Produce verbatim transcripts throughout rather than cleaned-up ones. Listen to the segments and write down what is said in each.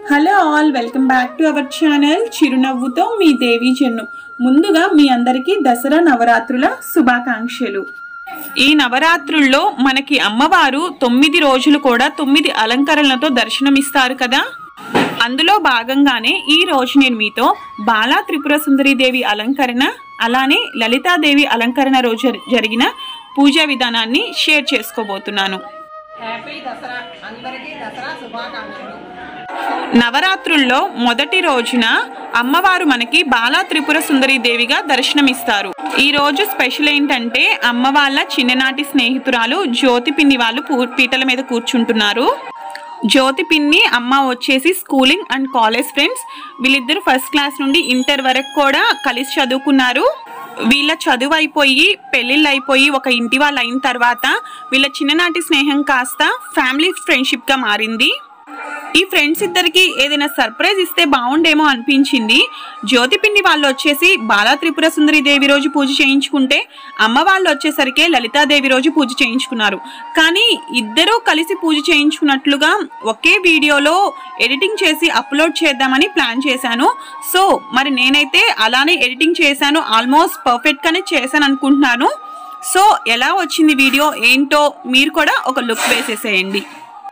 Hello all, welcome back to our channel చిరునవ్వుతో మీ దేవి చెన్ను. ముందుగా మీ అందరికీ దసరా నవరాత్రుల శుభాకాంక్షలు. ఈ నవరాత్రుల్లో మనకి అమ్మవారు తొమ్మిది రోజులు కూడా తొమ్మిది అలంకరణలతో దర్శనమిస్తారు కదా. అందులో భాగంగానే ఈ రోజు నేను మీతో బాలా త్రిపుర సుందరి దేవి అలంకరణ, అలానే లలితాదేవి అలంకరణ రోజు జరిగిన పూజా విధానాన్ని షేర్ చేసుకోబోతున్నాను. హ్యాపీ దసరా, అందరికీ దసరా శుభాకాంక్షలు. నవరాత్రుల్లో మొదటి రోజున అమ్మవారు మనకి బాలా త్రిపుర సుందరి దేవిగా దర్శనమిస్తారు. ఈ రోజు స్పెషల్ ఏంటంటే అమ్మ వాళ్ళ చిన్ననాటి స్నేహితురాలు జ్యోతి పిన్ని వాళ్ళు పీటల మీద కూర్చుంటున్నారు. జ్యోతి పిన్ని అమ్మ వచ్చేసి స్కూలింగ్ అండ్ కాలేజ్ ఫ్రెండ్స్. వీళ్ళిద్దరు ఫస్ట్ క్లాస్ నుండి ఇంటర్ వరకు కూడా కలిసి చదువుకున్నారు. వీళ్ళ చదువు అయిపోయి పెళ్ళిళ్ళు అయిపోయి ఒక ఇంటి వాళ్ళు అయిన తర్వాత వీళ్ళ చిన్ననాటి స్నేహం కాస్త ఫ్యామిలీ ఫ్రెండ్షిప్గా మారింది. ఈ ఫ్రెండ్స్ ఇద్దరికి ఏదైనా సర్ప్రైజ్ ఇస్తే బాగుండేమో అనిపించింది. జ్యోతి పిన్ని వాళ్ళు వచ్చేసి బాలా త్రిపుర సుందరి దేవి రోజు పూజ చేయించుకుంటే అమ్మ వాళ్ళు వచ్చేసరికి లలితాదేవి రోజు పూజ చేయించుకున్నారు. కానీ ఇద్దరూ కలిసి పూజ చేయించుకున్నట్లుగా ఒకే వీడియోలో ఎడిటింగ్ చేసి అప్లోడ్ చేద్దామని ప్లాన్ చేశాను. సో మరి నేనైతే అలానే ఎడిటింగ్ చేశాను, ఆల్మోస్ట్ పర్ఫెక్ట్గానే చేశాను అనుకుంటున్నాను. సో ఎలా వచ్చింది వీడియో ఏంటో మీరు కూడా ఒక లుక్ వేసేసేయండి.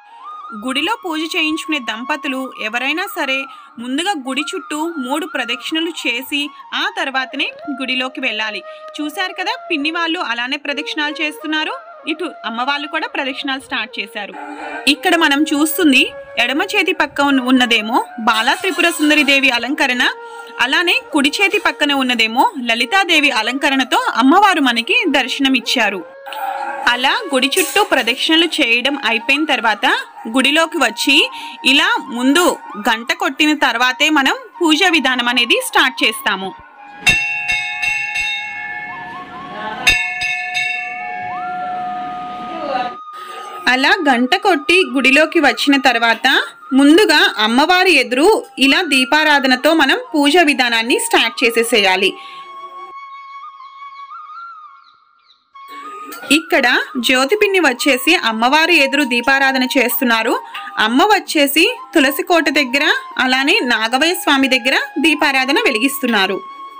గుడిలో పూజ చేయించుకునే దంపతులు ఎవరైనా సరే ముందుగా గుడి చుట్టూ మూడు ప్రదక్షిణలు చేసి ఆ తర్వాతనే గుడిలోకి వెళ్ళాలి. చూశారు కదా, పిన్ని వాళ్ళు అలానే ప్రదక్షిణాలు చేస్తున్నారు, ఇటు అమ్మ వాళ్ళు కూడా ప్రదక్షిణాలు స్టార్ట్ చేశారు. ఇక్కడ మనం చూస్తుంది ఎడమ చేతి పక్క ఉన్నదేమో బాలా త్రిపుర సుందరి దేవి అలంకరణ, అలానే కుడి చేతి పక్కన ఉన్నదేమో లలితాదేవి అలంకరణతో అమ్మవారు మనకి దర్శనం ఇచ్చారు. అలా గుడి చుట్టూ ప్రదక్షిణలు చేయడం అయిపోయిన తర్వాత గుడిలోకి వచ్చి ఇలా ముందు గంట కొట్టిన తర్వాతే మనం పూజా విధానం అనేది స్టార్ట్ చేస్తాము. అలా గంట కొట్టి గుడిలోకి వచ్చిన తర్వాత ముందుగా అమ్మవారి ఎదురు ఇలా దీపారాధనతో మనం పూజా విధానాన్ని స్టార్ట్ చేసేసేయాలి. ఇక్కడ జ్యోతి పిన్ని వచ్చేసి అమ్మవారి ఎదురు దీపారాధన చేస్తున్నారు. అమ్మ వచ్చేసి తులసి కోట దగ్గర అలానే నాగవయ్య స్వామి దగ్గర దీపారాధన వెలిగిస్తున్నారు.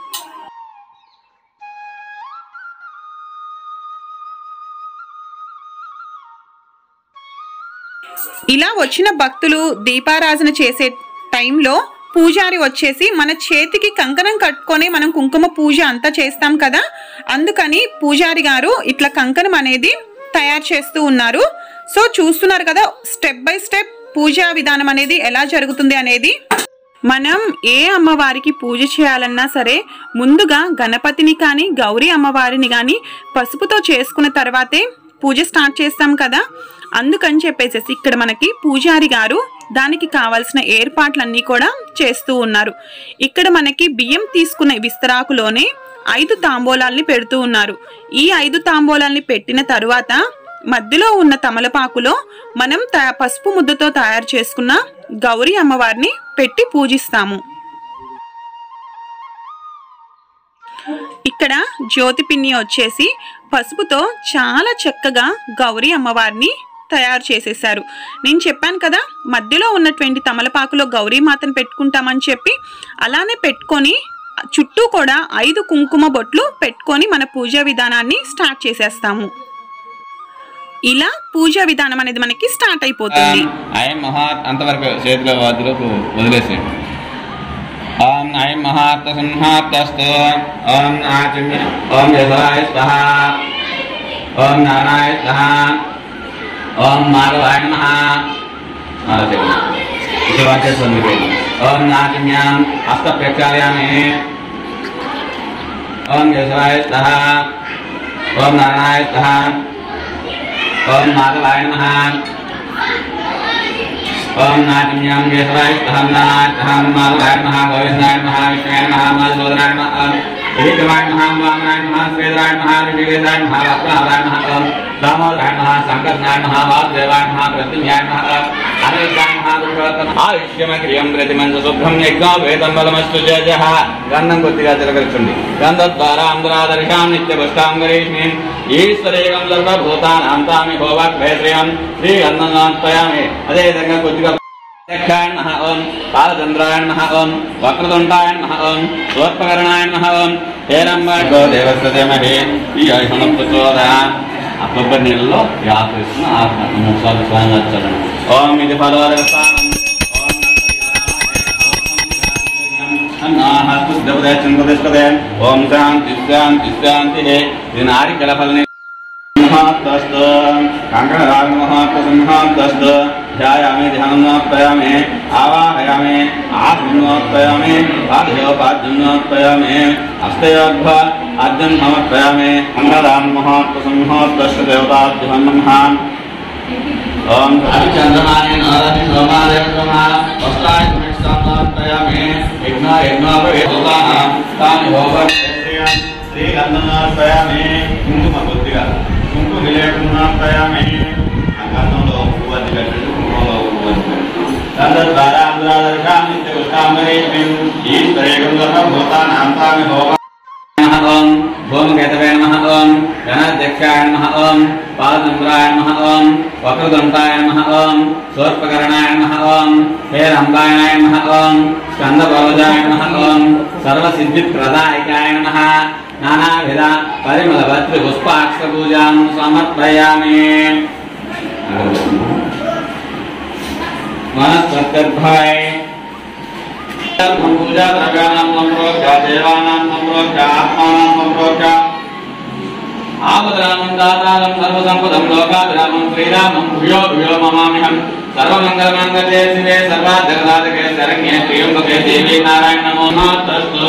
ఇలా వచ్చిన భక్తులు దీపారాధన చేసే టైంలో పూజారి వచ్చేసి మన చేతికి కంకణం కట్టుకొని మనం కుంకుమ పూజ అంతా చేస్తాం కదా, అందుకని పూజారి గారు ఇట్లా కంకణం అనేది తయారు చేస్తూ ఉన్నారు. సో చూస్తున్నారు కదా, స్టెప్ బై స్టెప్ పూజా విధానం అనేది ఎలా జరుగుతుంది అనేది. మనం ఏ అమ్మవారికి పూజ చేయాలన్నా సరే ముందుగా గణపతిని కానీ గౌరీ అమ్మవారిని కానీ పసుపుతో చేసుకున్న తర్వాతే పూజ స్టార్ట్ చేస్తాం కదా. అందుకని చెప్పేసి ఇక్కడ మనకి పూజారి గారు దానికి కావాల్సిన ఏర్పాట్లన్నీ కూడా చేస్తూ ఉన్నారు. ఇక్కడ మనకి బియ్యం తీసుకునే విస్తరాకులోనే ఐదు తాంబూలాల్ని పెడుతూ ఉన్నారు. ఈ ఐదు తాంబూలాల్ని పెట్టిన తరువాత మధ్యలో ఉన్న తమలపాకులో మనం పసుపు ముద్దతో తయారు చేసుకున్న గౌరీ అమ్మవారిని పెట్టి పూజిస్తాము. ఇక్కడ జ్యోతి పిన్ని వచ్చేసి పసుపుతో చాలా చక్కగా గౌరీ అమ్మవారిని తయారు చేసేసారు. నేను చెప్పాను కదా మధ్యలో ఉన్నటువంటి తమలపాకులో గౌరీ మాతను పెట్టుకుంటామని చెప్పి, అలానే పెట్టుకొని చుట్టూ కూడా ఐదు కుంకుమ బొట్లు పెట్టుకొని మన పూజా విధానాన్ని స్టార్ట్ చేసేస్తాము. ఇలా పూజా విధానం అనేది మనకి స్టార్ట్ అయిపోతుంది. అంతవరకు చేతిలో వదిలోకి వదిలేసేయండి. ఓం ఐం మహాత్మ సంహాత్మస్తు ఓం ఆచమ్య ఓం యజాయ స్వహ ఓం నారాయ స్వహ ఓం మాధవాయ నమః. ఓం నాచమ్యాం హస్త ప్రక్షాళయామి. ఓం యజాయ స్వహ ఓం నారాయ స్వహ ఓం మాధవాయ నమః. ఓం నాచమ్యాం యజాయ స్వహ నారాయ స్వహ మాధవాయ నమః గోవిందాయ నమః విష్ణువాయ నమః మధుసూదనాయ నమః ऋतवाय नमः वामनाय नमः श्वेताय नमः ऋषिकेशाय नमः वक्रहाराय नमः दामोदराय नमः शंकरनाय नमः वासुदेवाय नमः प्रद्युम्नाय नमः अनिरुद्धाय नमः पुरुषोत्तम आयुष्यमक्रियं प्रतिमं शुभ्रं यज्ञो वेदं बलमस्तु जय जय. गन्धं కొద్దిగా తిరగల్చండి. గంధద్వారా అంబరాదర్శాం నిత్యపుష్టాం గరీష్మీం ఈశ్వరేవం సర్వభూతానాం తామి భోవాక్ భయత్రయం శ్రీ గంధం త్వయామి. అదే విధంగా కొద్దిగా दक्षाय नमः ओम पालचंद्राय नमः ओम वक्रतुंडाय नमः ओम स्वोत्पकरणाय नमः ओम हेरंबो देवस्य महे ఈ సమప్రచోదయాన్ అక్టోబర్ నెలలో యాత్రిస్తున్న ఆత్మ మూడు సార్లు స్వయంగా చదవండి. ఓం ఇది ఫలోదరస్థానం ఓం నమః ఓం శాంతి శాంతి శాంతి. ఇది నారికల ఫలని महत्तस्त कांकणराग महत्तस्त ध्यायामि ध्यानमर्पयामि आवाहयामि आत्मनोत्पयामि पाद्योपाद्यमर्पयामि हस्तयोर्भ आद्यं समर्पयामि अंगदान महत्तसंहत्तस्त देवताभ्यो नमः. ओम चंद्रमाय नारायण सोमाय सोमा वस्त्राय समर्पयामि यज्ञ यज्ञोपवेदोताः तानि भवन्ति श्रीगन्धनार्पयामि कुंकुमबुद्धिगा కుంకు విలేకమునాపయామి అంగంలో ఉపవది కట్టు కుంకుమలో ఉపవది సందర్భార ఆంధ్రాదర్శామి ఉష్టామరేమి ఈశ్వరేగంధర్మ భూతానాంతామి హోమ నమః ఓం భూమకేతవే నమః ఓం గణాధ్యక్షాయ నమః ఓం పాదచంద్రాయ నమః ఓం వక్రదంతాయ నమః ఓం సోర్పకరణాయ నమః ఓం హేరంబాయ నమః ఓం స్కందభవజాయ నమః ఓం సర్వసిద్ధిప్రదాయకాయ నమః. नानाविध परिमलभद्र पुष्पाक्ष पूजा समर्पयामि. वनस्पत्यर्भाय पूजा द्रव्याणां सम्प्रोक्ष्य देवानां सम्प्रोक्ष्य आत्मानां सम्प्रोक्ष्य आपद्रामं दातारं सर्वसम्पदं लोकाभिरामं श्रीरामं भूयो भूयो नमाम्यहम्. सर्वमङ्गलमाङ्गल्ये शिवे सर्वार्थसाधके शरण्ये त्र्यम्बके देवी नारायण नमोस्तुते.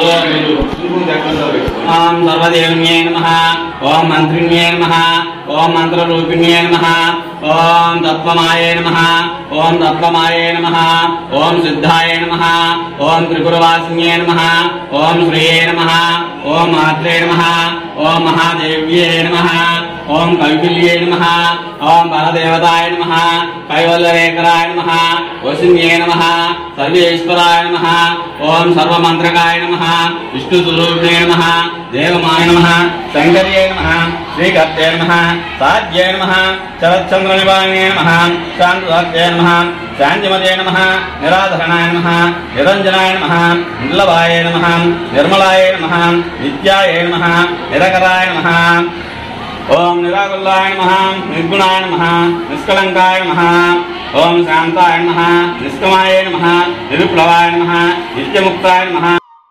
ओम सर्वदेवन्ये नमः ओम मंत्रिण्ये नमः ओम मंत्ररूपिण्ये नमः ओम तत्त्वमाये नमः ओम तत्त्वमाये नमः ओम सिद्धाय नमः ओम त्रिपुरवासिन्ये नमः ओम श्रिये नमः ओम मात्रे नमः ओम महादेव्ये नमः ओम कैवल्ये नमः ओम परदेवताय नमः कैवल्यरेखराय नमः वसिन्ये नमः सर्वेश्वराय नमः ओम सर्वमंत्रकाय नमः विष्णुस्वरूपिणे नमः देवमाय नमः शंकर्ये नमः श्रीकर्ते नमः साध्ये नमः शरच्चंद्रनिवारिणे नमः शांतदात्ये नमः शांतिमते नमः निराधरणाय नमः निरंजनाय नमः निर्लभाय नमः निर्मलाय नमः नित्याय नमः निरकराय नमः ओम निराकुलाय नमः निर्गुणाय नमः निष्कलंकाय नमः ओम शांताय नमः निष्कमाय नमः निरुप्लवाय नमः नित्यमुक्ताय नमः.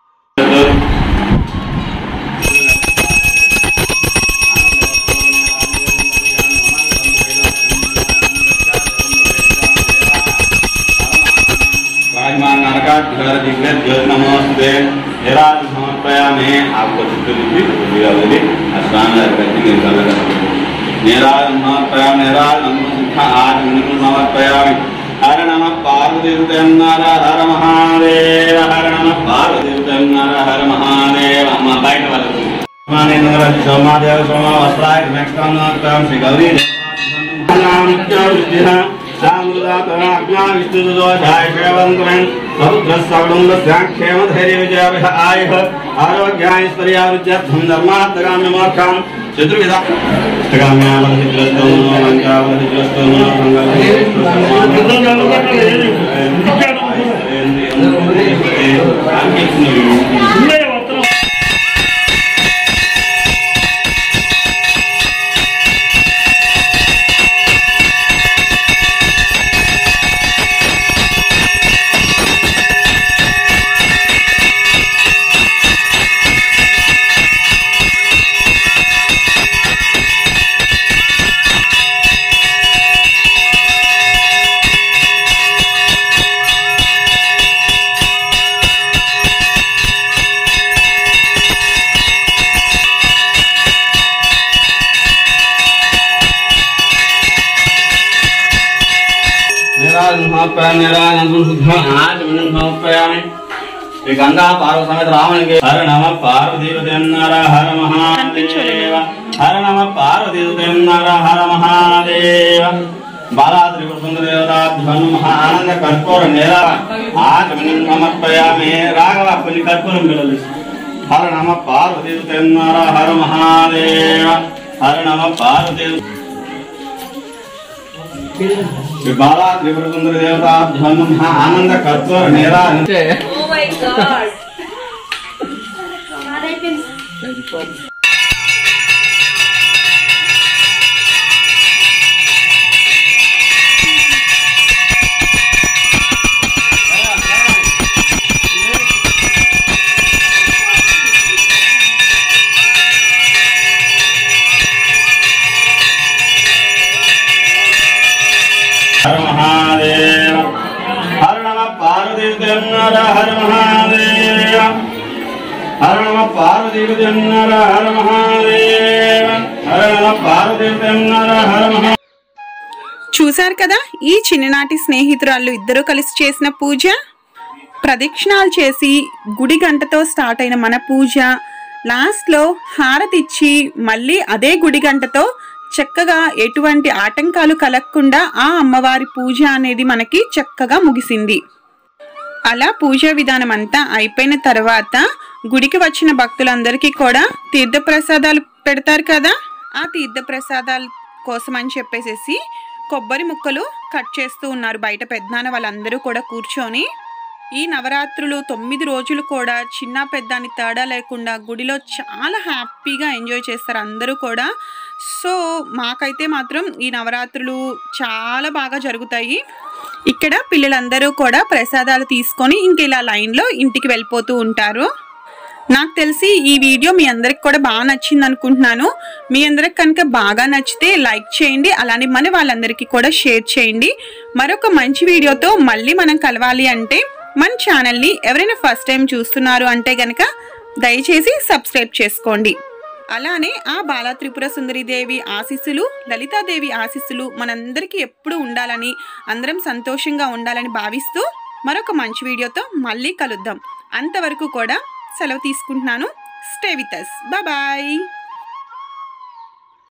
नमस्ते समर्पयामि. आपको चित्र समर्पयामि. हर नमः पार्वती नर हर महादेव हर नमः पार्वती नर हर महादेव. बैठ वाले सोमादेव सोमा वस्त्राय श्री गौरी विष्णुदोषाय श्रेवंतरन् समुद्रस्सवडुम्बस्याक्षेम धैर्य विजयाभिः आयुः आरोग्यायश्वर्यावृद्ध्यर्थं धर्मार्थकाम्य मोक्षां चतुर्विधा अष्टकाम्यावधिग्रस्तो लङ्कावधिग्रस्तो गंगा पार्वती समेत रावण के हर नमः पार्वती नर हर महादेव हर नमः पार्वती नर हर महादेव. बाला त्रिपुर सुंदर देवताभ्यो नमः. आनंद कर्पूर नेरा आचमनं समर्पयामि. राघव अपनी कर्पूरं बिडलि. हर नमः पार्वती नर हर महादेव हर नमः पार्वती బాలా త్రిపుర సుందరి దేవతాభ్యం నమః ఆనంద కర్పూర నీరాజన Oh my God. हर महादेव हर नमः पार्वती नर हर महादेव हर नमः पार्वती नर हर महादेव हर नमः पार्वती नर हर महा చూశారు కదా ఈ చిన్ననాటి స్నేహితురాళ్ళు ఇద్దరూ కలిసి చేసిన పూజ. ప్రదక్షిణాలు చేసి గుడి గంటతో స్టార్ట్ అయిన మన పూజ లాస్ట్లో హారతి ఇచ్చి మళ్ళీ అదే గుడి గంటతో చక్కగా ఎటువంటి ఆటంకాలు కలగకుండా ఆ అమ్మవారి పూజ అనేది మనకి చక్కగా ముగిసింది. అలా పూజా విధానం అంతా అయిపోయిన తర్వాత గుడికి వచ్చిన భక్తులందరికీ కూడా తీర్థప్రసాదాలు పెడతారు కదా. ఆ తీర్థప్రసాదాల కోసం అని చెప్పేసి కొబ్బరి ముక్కలు కట్ చేస్తూ ఉన్నారు బయట పెద్దనాన్న వాళ్ళందరూ కూడా కూర్చొని. ఈ నవరాత్రులు తొమ్మిది రోజులు కూడా చిన్న పెద్ద అని తేడా లేకుండా గుడిలో చాలా హ్యాపీగా ఎంజాయ్ చేస్తారు అందరూ కూడా. సో మాకైతే మాత్రం ఈ నవరాత్రులు చాలా బాగా జరుగుతాయి. ఇక్కడ పిల్లలందరూ కూడా ప్రసాదాలు తీసుకొని ఇంక ఇలా లైన్లో ఇంటికి వెళ్ళిపోతూ ఉంటారు. నాకు తెలిసి ఈ వీడియో మీ అందరికి కూడా బాగా నచ్చింది అనుకుంటున్నాను. మీ అందరికి కనుక బాగా నచ్చితే లైక్ చేయండి, అలానే మన వాళ్ళందరికీ కూడా షేర్ చేయండి. మరొక మంచి వీడియోతో మళ్ళీ మనం కలవాలి అంటే మన ఛానల్ని ఎవరైనా ఫస్ట్ టైం చూస్తున్నారు అంటే కనుక దయచేసి సబ్స్క్రైబ్ చేసుకోండి. అలానే ఆ బాలా త్రిపుర సుందరీదేవి ఆశీస్సులు, లలితాదేవి ఆశీస్సులు మనందరికీ ఎప్పుడు ఉండాలని, అందరం సంతోషంగా ఉండాలని భావిస్తూ మరొక మంచి వీడియోతో మళ్ళీ కలుద్దాం. అంతవరకు కూడా సెలవు తీసుకుంటున్నాను. Stay with us. Bye bye.